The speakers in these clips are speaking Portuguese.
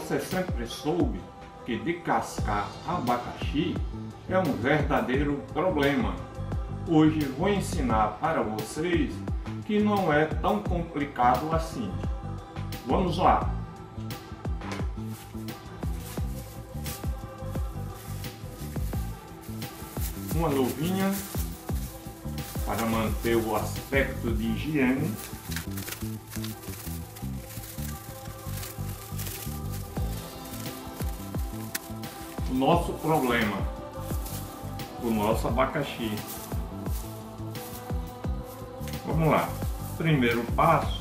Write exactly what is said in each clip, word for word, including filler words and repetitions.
você sempre soube que descascar abacaxi é um verdadeiro problema. Hoje vou ensinar para vocês que não é tão complicado assim. Vamos lá! Uma luvinha para manter o aspecto de higiene. O nosso problema, o nosso abacaxi. Vamos lá. Primeiro passo,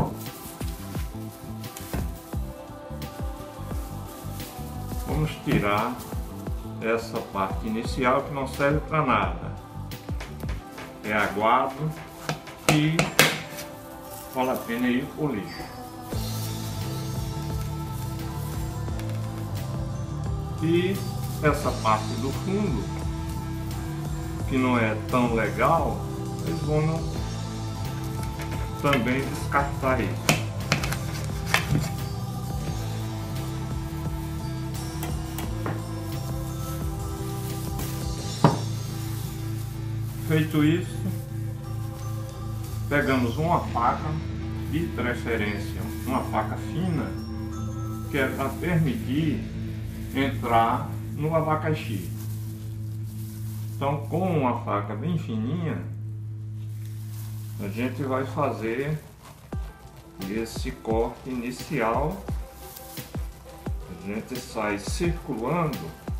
vamos tirar essa parte inicial que não serve para nada. É aguado e vale a pena ir pro lixo. E essa parte do fundo, que não é tão legal, eles vão também descartar isso. Feito isso, pegamos uma faca, de preferência uma faca fina, que é para permitir entrar no abacaxi. Então, com uma faca bem fininha, a gente vai fazer esse corte inicial. A gente sai circulando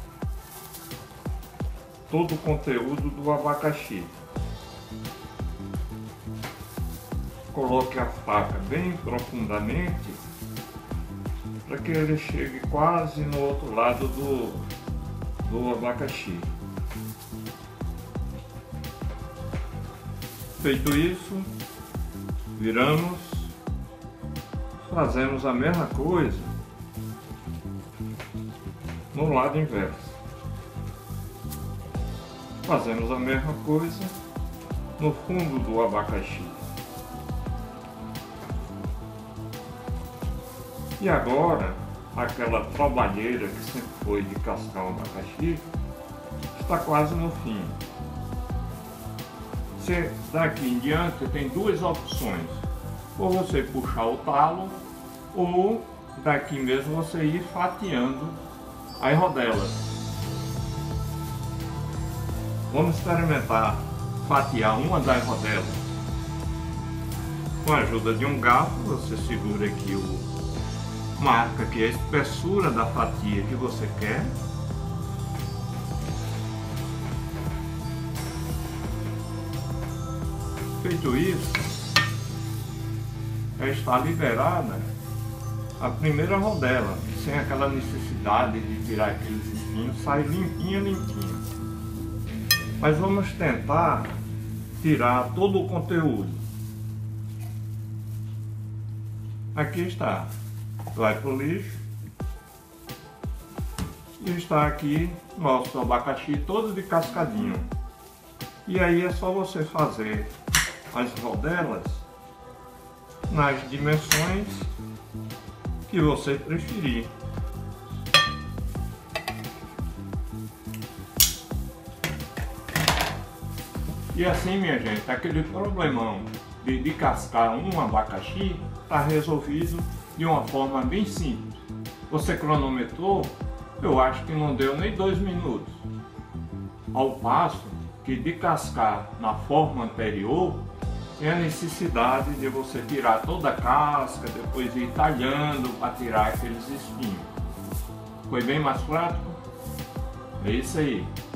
todo o conteúdo do abacaxi. Coloque a faca bem profundamente para que ele chegue quase no outro lado do, do abacaxi. Feito isso, viramos, fazemos a mesma coisa no lado inverso. Fazemos a mesma coisa no fundo do abacaxi. E agora, aquela trabalheira que sempre foi de cascar o abacaxi está quase no fim. Você, daqui em diante tem duas opções: ou você puxar o talo, ou daqui mesmo você ir fatiando as rodelas. Vamos experimentar fatiar uma das rodelas. Com a ajuda de um garfo, você segura aqui o marca aqui a espessura da fatia que você quer. Feito isso, já está liberada a primeira rodela, sem aquela necessidade de tirar aqueles espinhos, sai limpinha, limpinha. Mas vamos tentar tirar todo o conteúdo. Aqui está, vai para o lixo. E está aqui nosso abacaxi todo de cascadinho. E aí é só você fazer as rodelas nas dimensões que você preferir. E assim, minha gente, aquele problemão de, de cascar um abacaxi está resolvido de uma forma bem simples. Você cronometrou, eu acho que não deu nem dois minutos. Ao passo que de cascar na forma anterior, tem a necessidade de você tirar toda a casca, depois ir talhando para tirar aqueles espinhos. Foi bem mais prático? É isso aí.